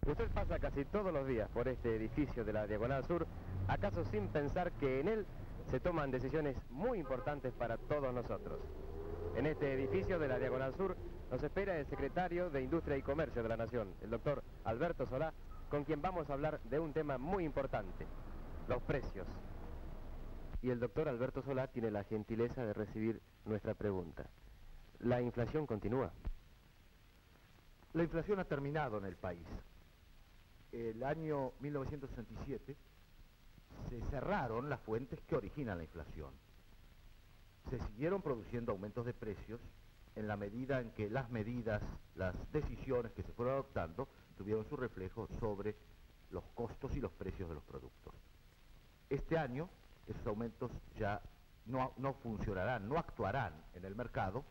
Usted pasa casi todos los días por este edificio de la Diagonal Sur, acaso sin pensar que en él se toman decisiones muy importantes para todos nosotros. En este edificio de la Diagonal Sur nos espera el secretario de Industria y Comercio de la Nación, el doctor Alberto Solá, con quien vamos a hablar de un tema muy importante, los precios. Y el doctor Alberto Solá tiene la gentileza de recibir nuestra pregunta. ¿La inflación continúa? La inflación ha terminado en el país. El año 1967 se cerraron las fuentes que originan la inflación. Se siguieron produciendo aumentos de precios en la medida en que las medidas, las decisiones que se fueron adoptando tuvieron su reflejo sobre los costos y los precios de los productos. Este año esos aumentos ya no funcionarán, no actuarán en el mercado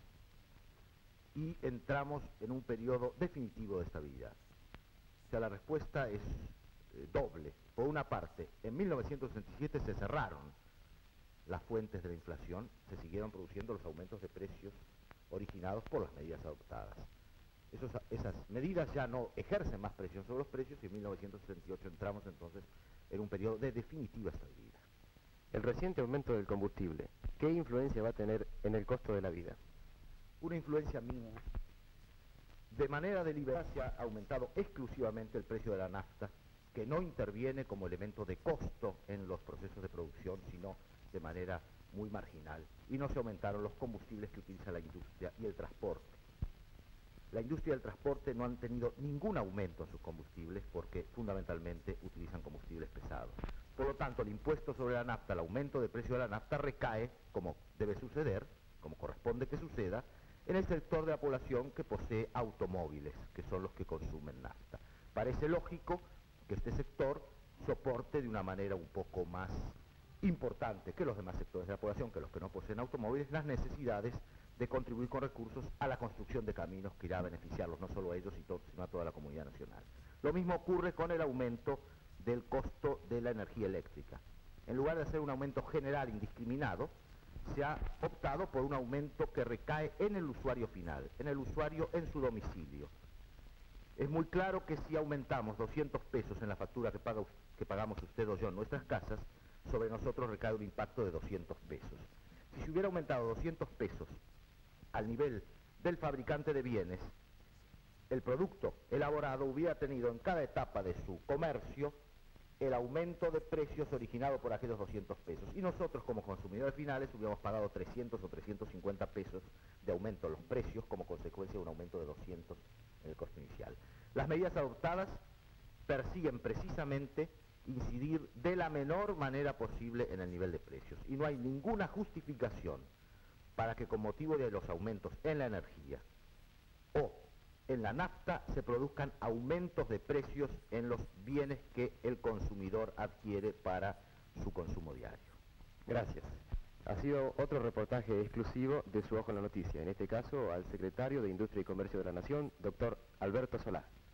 y entramos en un periodo definitivo de estabilidad. O sea, la respuesta es doble. Por una parte, en 1967 se cerraron las fuentes de la inflación, se siguieron produciendo los aumentos de precios originados por las medidas adoptadas. Esas medidas ya no ejercen más presión sobre los precios y en 1968 entramos entonces en un periodo de definitiva estabilidad. El reciente aumento del combustible, ¿qué influencia va a tener en el costo de la vida? Una influencia mínima. De manera deliberada se ha aumentado exclusivamente el precio de la nafta, que no interviene como elemento de costo en los procesos de producción, sino de manera muy marginal. Y no se aumentaron los combustibles que utiliza la industria y el transporte. La industria y el transporte no han tenido ningún aumento en sus combustibles porque fundamentalmente utilizan combustibles pesados. Por lo tanto, el impuesto sobre la nafta, el aumento del precio de la nafta recae, como debe suceder, como corresponde que suceda, en el sector de la población que posee automóviles, que son los que consumen nafta. Parece lógico que este sector soporte de una manera un poco más importante que los demás sectores de la población, que los que no poseen automóviles, las necesidades de contribuir con recursos a la construcción de caminos que irá a beneficiarlos, no solo a ellos, sino a toda la comunidad nacional. Lo mismo ocurre con el aumento del costo de la energía eléctrica. En lugar de hacer un aumento general indiscriminado, se ha optado por un aumento que recae en el usuario final, en el usuario en su domicilio. Es muy claro que si aumentamos 200 pesos en la factura que pagamos usted o yo en nuestras casas, sobre nosotros recae un impacto de 200 pesos. Si se hubiera aumentado 200 pesos al nivel del fabricante de bienes, el producto elaborado hubiera tenido en cada etapa de su comercio el aumento de precios originado por aquellos 200 pesos. Y nosotros como consumidores finales hubiéramos pagado 300 o 350 pesos de aumento en los precios como consecuencia de un aumento de 200 en el costo inicial. Las medidas adoptadas persiguen precisamente incidir de la menor manera posible en el nivel de precios. Y no hay ninguna justificación para que con motivo de los aumentos en la energía o en la nafta se produzcan aumentos de precios en los bienes que el consumidor adquiere para su consumo diario. Gracias. Ha sido otro reportaje exclusivo de Su Ojo en la Noticia, en este caso al secretario de Industria y Comercio de la Nación, doctor Alberto Solá.